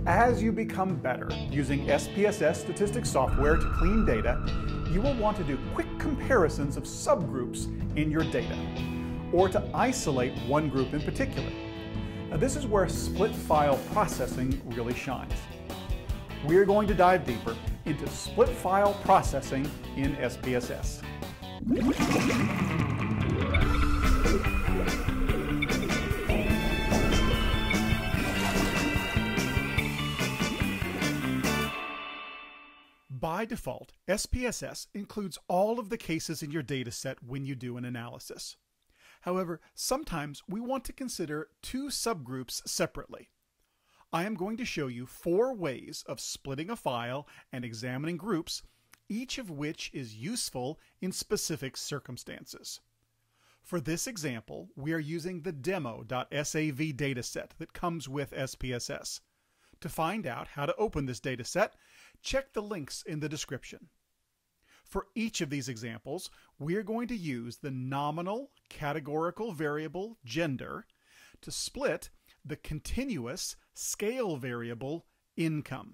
As you become better using SPSS statistics software to clean data, you will want to do quick comparisons of subgroups in your data, or to isolate one group in particular. Now, this is where split file processing really shines. We're going to dive deeper into split file processing in SPSS. By default, SPSS includes all of the cases in your dataset when you do an analysis. However, sometimes we want to consider two subgroups separately. I am going to show you 4 ways of splitting a file and examining groups, each of which is useful in specific circumstances. For this example, we are using the demo.sav dataset that comes with SPSS. To find out how to open this dataset, check the links in the description. For each of these examples, we're going to use the nominal categorical variable gender to split the continuous scale variable income.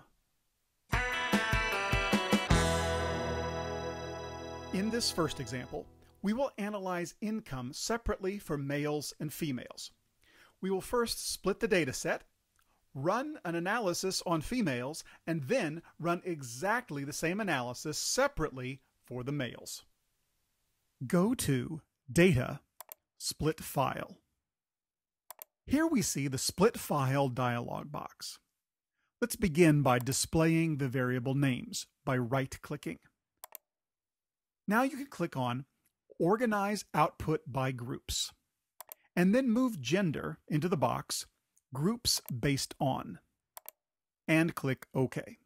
In this first example, we will analyze income separately for males and females. We will first split the dataset, run an analysis on females, and then run exactly the same analysis separately for the males. Go to Data, Split File. Here we see the Split File dialog box. Let's begin by displaying the variable names by right-clicking. Now you can click on Organize Output by Groups, and then move Gender into the box Groups Based On, and click OK.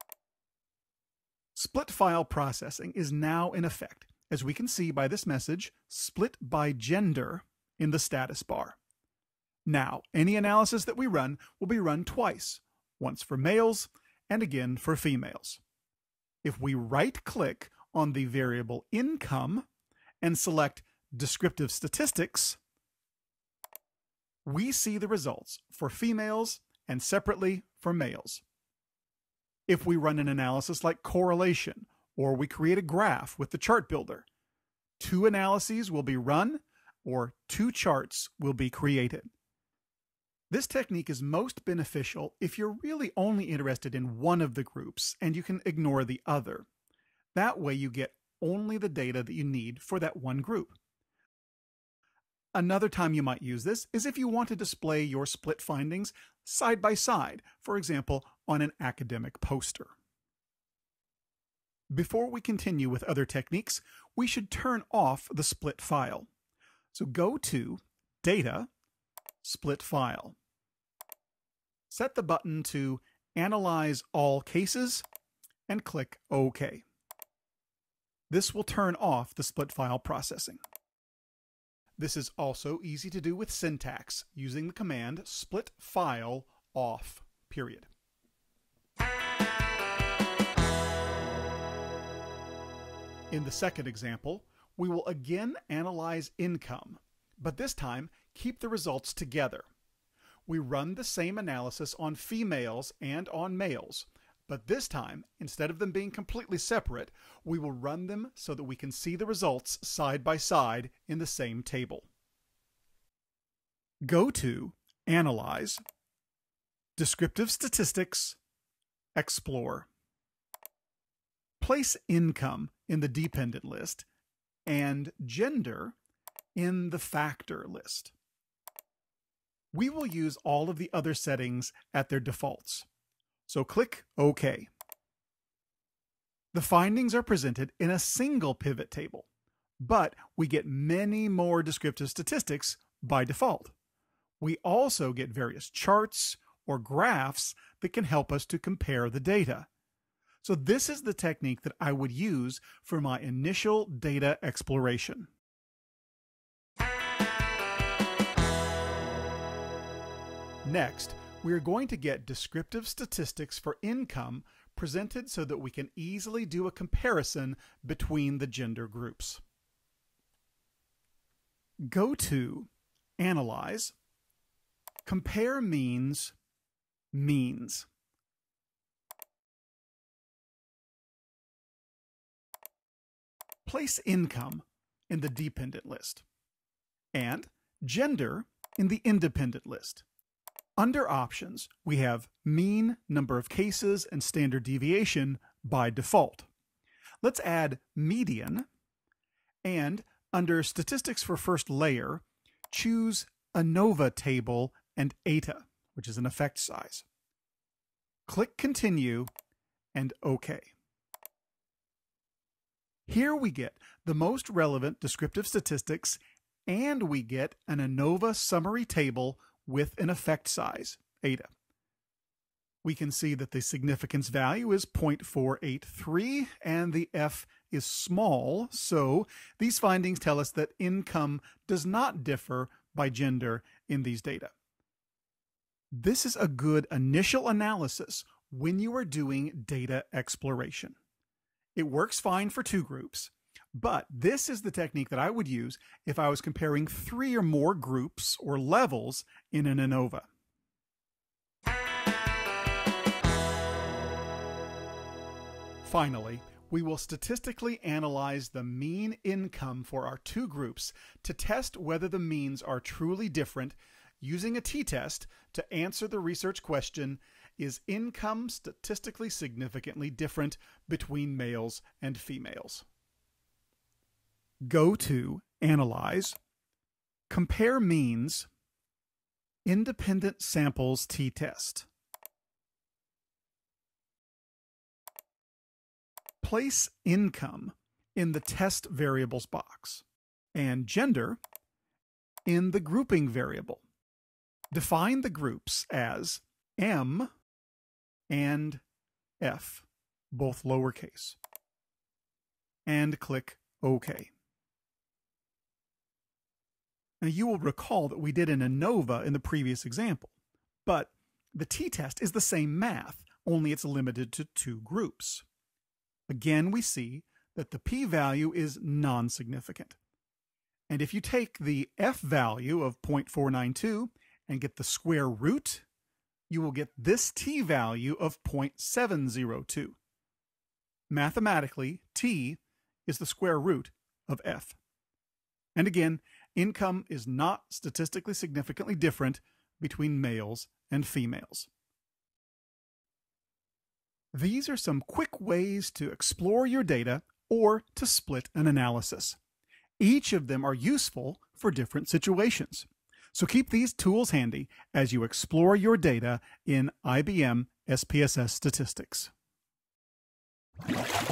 Split file processing is now in effect, as we can see by this message, Split by Gender, in the status bar. Now, any analysis that we run will be run twice, once for males and again for females. If we right-click on the variable income and select Descriptive Statistics, we see the results for females and separately for males. If we run an analysis like correlation, or we create a graph with the chart builder, 2 analyses will be run, or 2 charts will be created. This technique is most beneficial if you're really only interested in one of the groups and you can ignore the other. That way you get only the data that you need for that one group. Another time you might use this is if you want to display your split findings side by side, for example, on an academic poster. Before we continue with other techniques, we should turn off the split file. So go to Data, Split File. Set the button to Analyze All Cases and click OK. This will turn off the split file processing. This is also easy to do with syntax using the command split file off, period. In the second example, we will again analyze income, but this time keep the results together. We run the same analysis on females and on males, but this time, instead of them being completely separate, we will run them so that we can see the results side by side in the same table. Go to Analyze, Descriptive Statistics, Explore. Place income in the dependent list and gender in the factor list. We will use all of the other settings at their defaults. So click OK. The findings are presented in a single pivot table, but we get many more descriptive statistics by default. We also get various charts or graphs that can help us to compare the data. So this is the technique that I would use for my initial data exploration. Next, we are going to get descriptive statistics for income presented so that we can easily do a comparison between the gender groups. Go to Analyze, Compare Means, Means. Place income in the dependent list and gender in the independent list. Under options, we have mean, number of cases, and standard deviation by default. Let's add median, and under statistics for first layer, choose ANOVA table and ETA, which is an effect size. Click Continue and OK. Here we get the most relevant descriptive statistics, and we get an ANOVA summary table with an effect size, ETA. We can see that the significance value is 0.483 and the F is small, so these findings tell us that income does not differ by gender in these data. This is a good initial analysis when you are doing data exploration. It works fine for two groups, but this is the technique that I would use if I was comparing 3 or more groups or levels in an ANOVA. Finally, we will statistically analyze the mean income for our two groups to test whether the means are truly different using a t-test to answer the research question, is income statistically significantly different between males and females? Go to Analyze, Compare Means, Independent Samples t-test. Place income in the test variables box and gender in the grouping variable. Define the groups as M and F, both lowercase, and click OK. Now you will recall that we did an ANOVA in the previous example, but the t-test is the same math, only it's limited to 2 groups. Again, we see that the p-value is non-significant. And if you take the F value of 0.492 and get the square root, you will get this t value of 0.702. Mathematically, t is the square root of F. And again, income is not statistically significantly different between males and females. These are some quick ways to explore your data or to split an analysis. Each of them are useful for different situations. So keep these tools handy as you explore your data in IBM SPSS statistics.